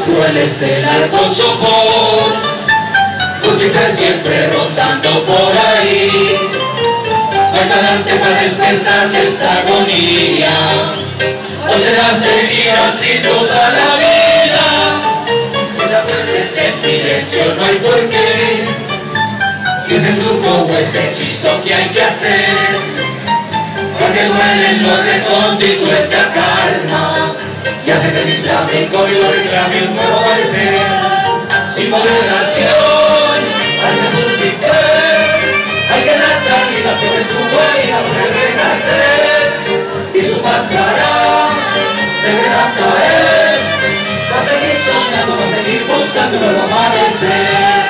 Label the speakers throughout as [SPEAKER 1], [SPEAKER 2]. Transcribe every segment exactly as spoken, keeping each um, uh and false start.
[SPEAKER 1] el estelar con sopor, Lucifer siempre rondando por ahí, al talante para despertar de esta agonía, o será seguir así toda la vida. Después de este silencio no hay por qué, si es el truco o es hechizo que hay que hacer, porque duele en lo recóndito esta calma, y hace que mi flamenco y lo reclame un nuevo parecer. Sin moderación, hace Lucifer, hay que dar salida pues en su huella para renacer, y su máscara deberá caer, va a seguir soñando, va a seguir buscando un nuevo amanecer.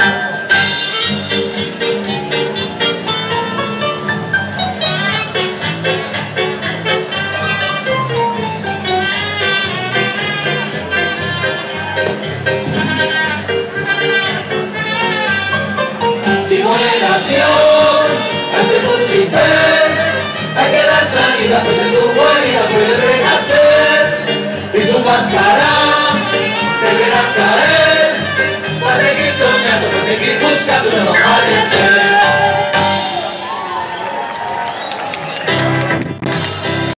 [SPEAKER 1] Moderación, hace Lucifer, hay que dar salida pues en su huella puede renacer, y su máscara deberá caer, va a seguir soñando, va a seguir buscando una